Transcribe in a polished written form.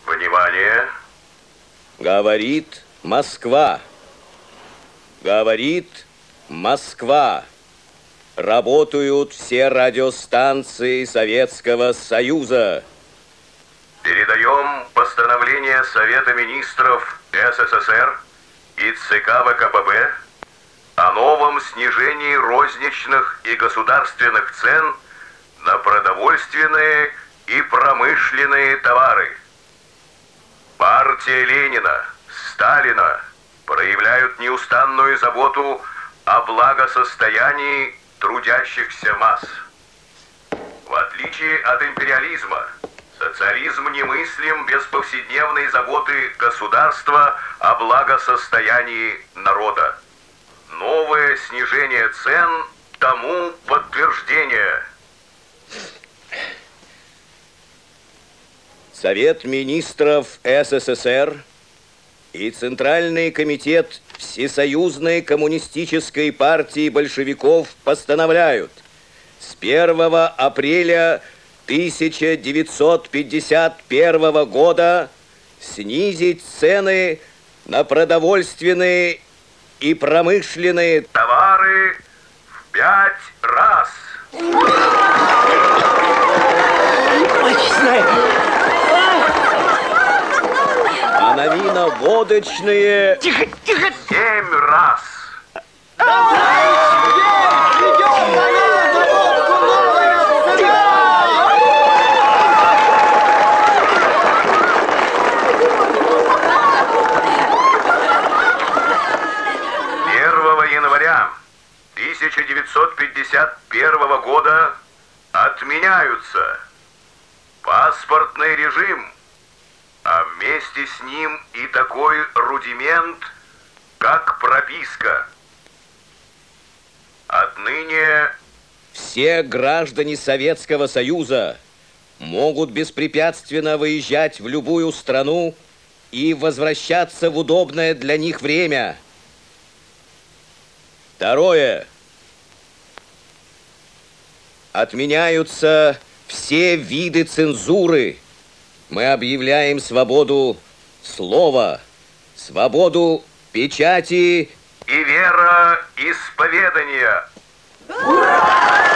Внимание! Говорит Москва. Говорит Москва. Работают все радиостанции Советского Союза. Передаем постановление Совета Министров СССР и ЦК ВКПБ о новом снижении розничных и государственных цен на продовольственные и промышленные товары. Партия Ленина, Сталина проявляют неустанную заботу о благосостоянии трудящихся масс. В отличие от империализма, социализм немыслим без повседневной заботы государства о благосостоянии народа. Новое снижение цен тому подтверждение. Совет министров СССР и Центральный комитет Всесоюзной коммунистической партии большевиков постановляют с 1 апреля 1951 года снизить цены на продовольственные и промышленные товары в 5 раз. А на вино-водочные... Тихо, тихо! 7 раз. 1951 года отменяются паспортный режим, а вместе с ним и такой рудимент, как прописка. Отныне все граждане Советского Союза могут беспрепятственно выезжать в любую страну и возвращаться в удобное для них время. Второе. Отменяются все виды цензуры. Мы объявляем свободу слова, свободу печати и вероисповедания. Ура!